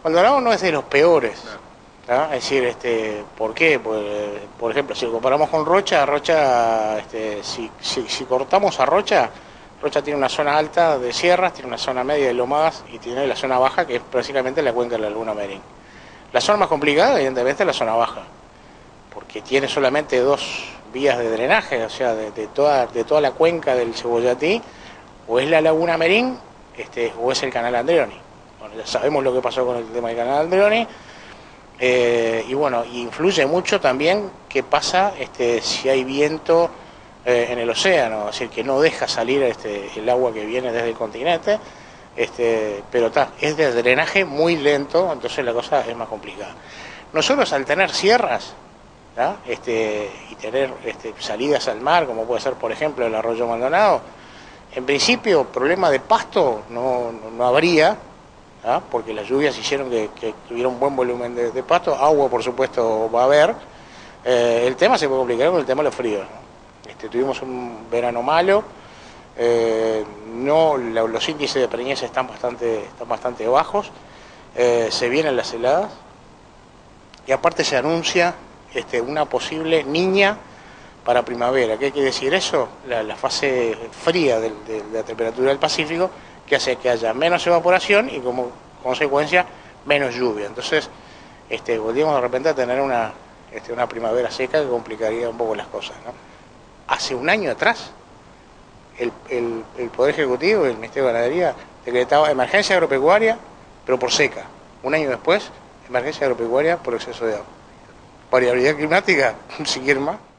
Maldonado no es de los peores. Claro. ¿Ah? Es decir, ¿por qué? Por ejemplo, si lo comparamos con Rocha, si cortamos a Rocha, Rocha tiene una zona alta de sierras, tiene una zona media de lomadas y tiene la zona baja, que es prácticamente la cuenca de la Laguna Merín. La zona más complicada, evidentemente, es la zona baja, porque tiene solamente dos vías de drenaje, o sea, de toda la cuenca del Cebollatí, o es la Laguna Merín, o es el canal Andreoni. Bueno, ya sabemos lo que pasó con el tema del canal Andreoni. Y bueno, influye mucho también qué pasa si hay viento en el océano, es decir, que no deja salir el agua que viene desde el continente, pero es de drenaje muy lento, entonces la cosa es más complicada. Nosotros al tener sierras, ¿tá? Y tener salidas al mar, como puede ser por ejemplo el arroyo Maldonado, en principio problema de pasto no habría, ¿ah? Porque las lluvias hicieron que tuviera un buen volumen de pasto, agua por supuesto va a haber. El tema se puede complicar con el tema de los fríos, ¿no? Tuvimos un verano malo, los índices de preñez están bastante bajos, se vienen las heladas y aparte se anuncia una posible niña para primavera. ¿Qué quiere decir eso? La fase fría de la temperatura del Pacífico, que hace que haya menos evaporación y como consecuencia menos lluvia. Entonces volvíamos de repente a tener una primavera seca que complicaría un poco las cosas, ¿no? Hace un año atrás el Poder Ejecutivo y el Ministerio de Ganadería decretaba emergencia agropecuaria, pero por seca. Un año después, emergencia agropecuaria por exceso de agua. Variabilidad climática, si quieren más.